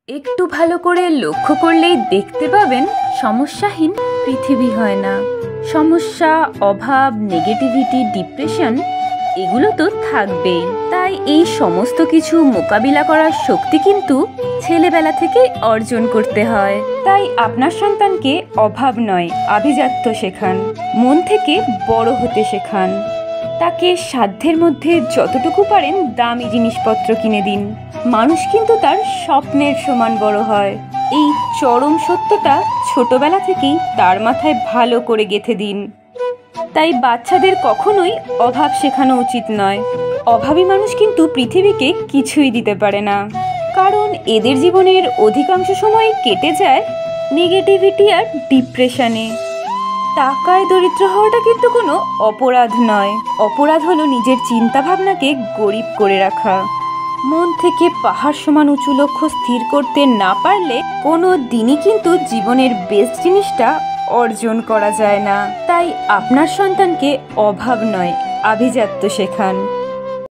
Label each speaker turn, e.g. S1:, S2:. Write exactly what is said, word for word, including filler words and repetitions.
S1: একটু ভালো করে লক্ষ্য করলেই দেখতে পাবেন সমস্যাহীন পৃথিবী হয় না। সমস্যা, অভাব, নেগেটিভিটি, ডিপ্রেশন এগুলো তো থাকবেই। তাই এই সমস্ত কিছু মোকাবিলা করার শক্তি কিন্তু ছেলেবেলা থেকে অর্জন করতে হয়। তাই আপনার সন্তানকে অভাব নয়, আভিজাত্য শেখান, মন থেকে বড় হতে শেখান। তাকে সাধ্যের মধ্যে যতটুকু পারেন দামি জিনিসপত্র কিনে দিন। মানুষ কিন্তু তার স্বপ্নের সমান বড় হয়। এই চরম সত্যটা ছোটবেলা থেকেই তার মাথায় ভালো করে গেঁথে দিন। তাই বাচ্চাদের কখনোই অভাব শেখানো উচিত নয়। অভাবী মানুষ কিন্তু পৃথিবীকে কিছুই দিতে পারে না, কারণ এদের জীবনের অধিকাংশ সময় কেটে যায় নেগেটিভিটি আর ডিপ্রেশনে। টাকায় দরিদ্র হওয়াটা কিন্তু কোনো অপরাধ নয়। অপরাধ হলো নিজের চিন্তাভাবনাকে গরিব করে রাখা। মন থেকে পাহাড় সমান উঁচু লক্ষ্য স্থির করতে না পারলে কোনো দিনই কিন্তু জীবনের বেস্ট জিনিসটা অর্জন করা যায় না। তাই আপনার সন্তানকে অভাব নয়, আভিজাত্য শেখান।